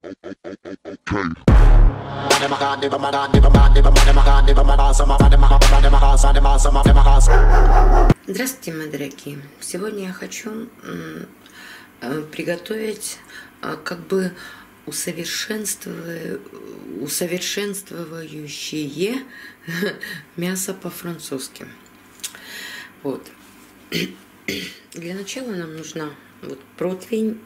Здравствуйте, мои дорогие! Сегодня я хочу приготовить как бы усовершенствующее мясо по-французски. Вот. Для начала нам нужна вот противень.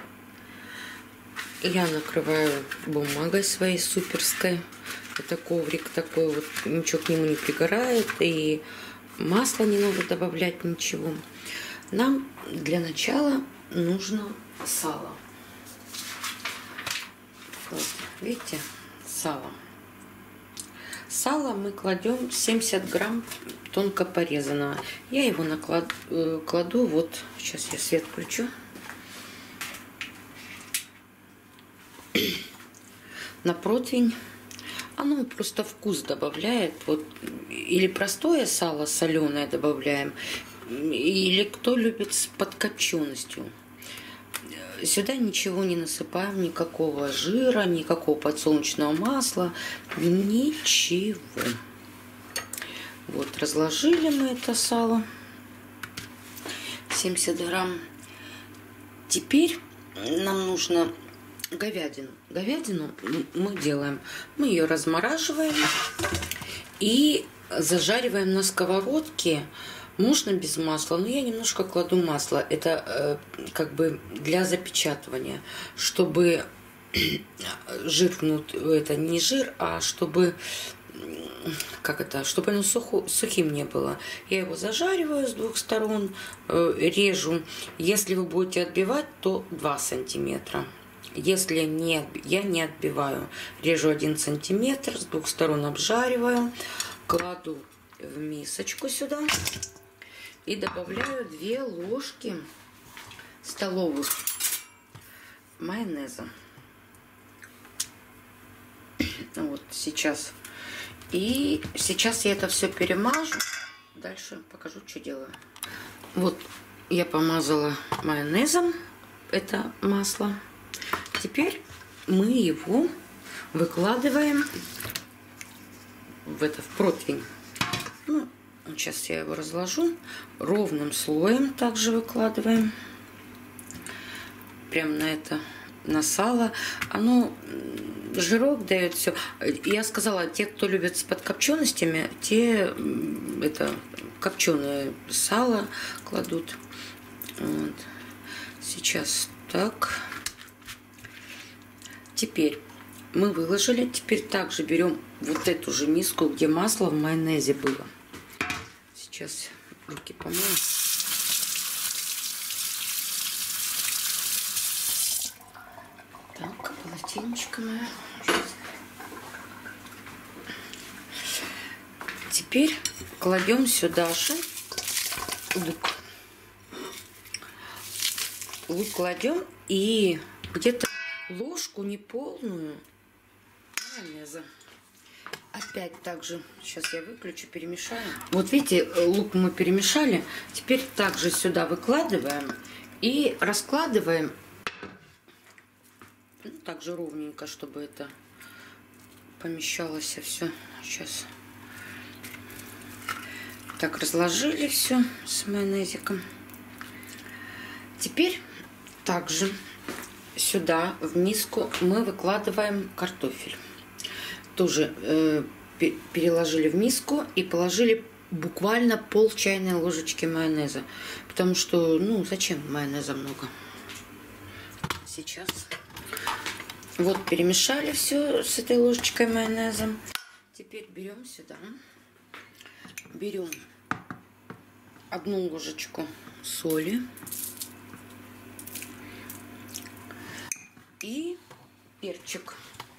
Я накрываю бумагой своей суперской. Это коврик такой вот, ничего к нему не пригорает, и масла не надо добавлять, ничего. Нам для начала нужно сало. Вот, видите, сало. Сало мы кладем 70 грамм тонко порезанного. Я его кладу, вот, сейчас я свет включу. На противень. Оно просто вкус добавляет. Вот, или простое сало соленое добавляем, или кто любит с подкопченостью. Сюда ничего не насыпаем, никакого жира, никакого подсолнечного масла, ничего. Вот, разложили мы это сало, 70 грамм. Теперь нам нужно говядину. Говядину мы делаем, мы ее размораживаем и зажариваем на сковородке. Можно без масла, но я немножко кладу масло. Это как бы для запечатывания, чтобы жир внутри, это не жир, а чтобы, как это, чтобы оно сухим не было. Я его зажариваю с двух сторон, режу. Если вы будете отбивать, то 2 сантиметра. Если нет, я не отбиваю. Режу 1 сантиметр, с двух сторон обжариваю, кладу в мисочку сюда и добавляю 2 ложки столовых майонеза. Вот сейчас. И сейчас я это все перемажу. Дальше покажу, что делаю. Вот я помазала майонезом это масло. Теперь мы его выкладываем в противень. Ну, сейчас я его разложу. Ровным слоем также выкладываем. Прям на сало. Оно жирок дает все. Я сказала, те, кто любит с подкопченостями, те это копченое сало кладут. Вот. Сейчас так. Теперь мы выложили. Теперь также берем вот эту же миску, где масло в майонезе было. Сейчас руки помою. Так, полотенечко мое. Теперь кладем сюда же лук. Лук кладем и где-то ложку неполную майонеза. Опять также, сейчас я выключу, перемешаю. Вот видите, лук мы перемешали. Теперь также сюда выкладываем и раскладываем. Ну, также ровненько, чтобы это помещалось все. Сейчас. Так, разложили все с майонезиком. Теперь также сюда в миску мы выкладываем картофель. Тоже переложили в миску и положили буквально пол чайной ложечки майонеза. Потому что, ну, зачем майонеза много? Сейчас. Вот перемешали все с этой ложечкой майонеза. Теперь берем сюда. Берем 1 ложечку соли. И перчик.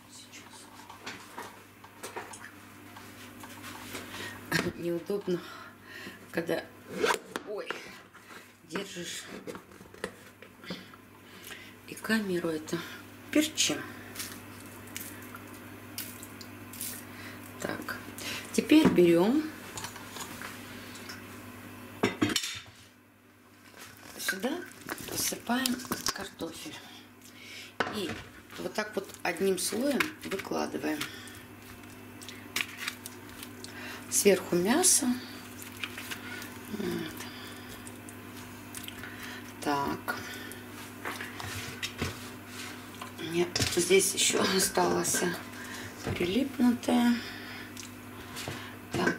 Неудобно, когда держишь и камеру это перчим. Так, теперь берем сюда, посыпаем картофель. И вот так вот одним слоем выкладываем. Сверху мясо. Вот. Так. Нет, здесь еще осталось прилипнутое. Так.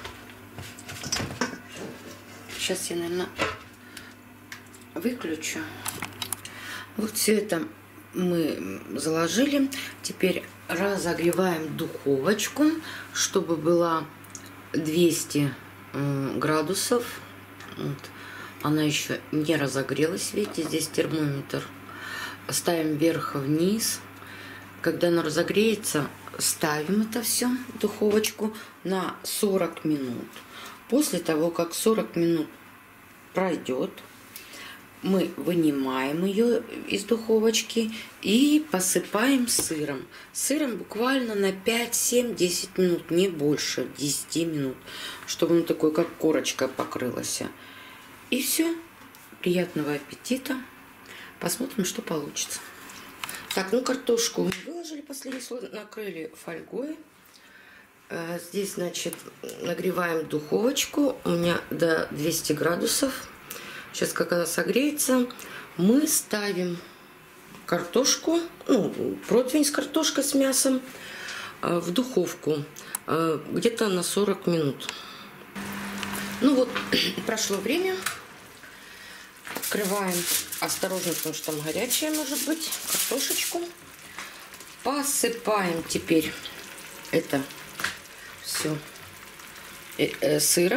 Сейчас я, наверное, выключу. Вот все это мы заложили. Теперь разогреваем духовочку, чтобы была 200 градусов. Вот. Она еще не разогрелась. Видите, здесь термометр. Ставим вверх-вниз. Когда она разогреется, ставим это все в духовочку на 40 минут. После того, как 40 минут пройдет, мы вынимаем ее из духовочки и посыпаем сыром. Сыром буквально на 5, 7, 10 минут, не больше 10 минут, чтобы он такой, как корочка, покрылась. И все. Приятного аппетита. Посмотрим, что получится. Так, ну картошку мы выложили, последний слой, накрыли фольгой. Здесь, значит, нагреваем духовочку. У меня до 200 градусов. Сейчас, как она согреется, мы ставим картошку, ну, противень с картошкой с мясом в духовку где-то на 40 минут. Ну вот, прошло время. Открываем осторожно, потому что там горячая может быть, картошечку. Посыпаем теперь это все сыром.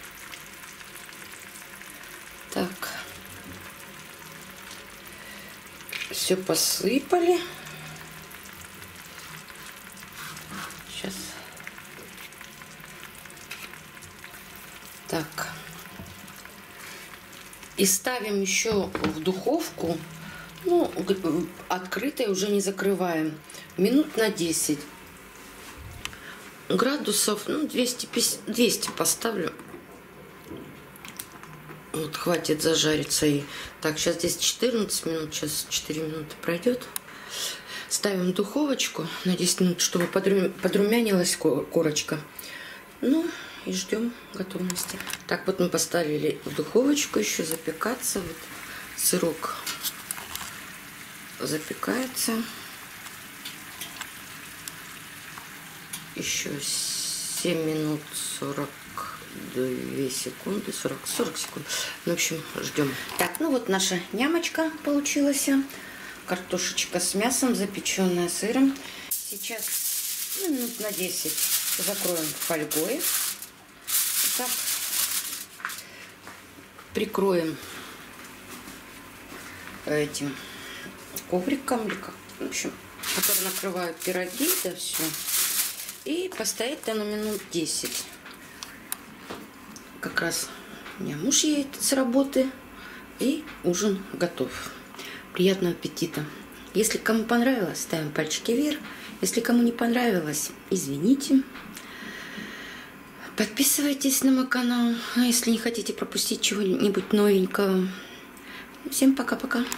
Так, все посыпали. Сейчас. Так. И ставим еще в духовку, ну, открытой уже не закрываем, минут на 10. Градусов, ну, 200 поставлю. Вот, хватит зажариться. И так, сейчас здесь 14 минут, сейчас 4 минуты пройдет. Ставим в духовочку на 10 минут, чтобы подрумянилась корочка. Ну, и ждем готовности. Так, вот мы поставили в духовочку еще запекаться. Вот сырок запекается. Еще 7 минут 42 секунды, 40 секунд. Ну, в общем, ждем. Так, ну вот наша нямочка получилась. Картошечка с мясом, запеченная сыром. Сейчас минут на 10 закроем фольгой. Так. Прикроем этим ковриком, или как, в общем, который накрывают пироги, да, все. И поставить на минут 10. Как раз у меня муж едет с работы, и ужин готов. Приятного аппетита. Если кому понравилось, ставим пальчики вверх. Если кому не понравилось, извините. Подписывайтесь на мой канал, если не хотите пропустить чего-нибудь новенького. Всем пока-пока.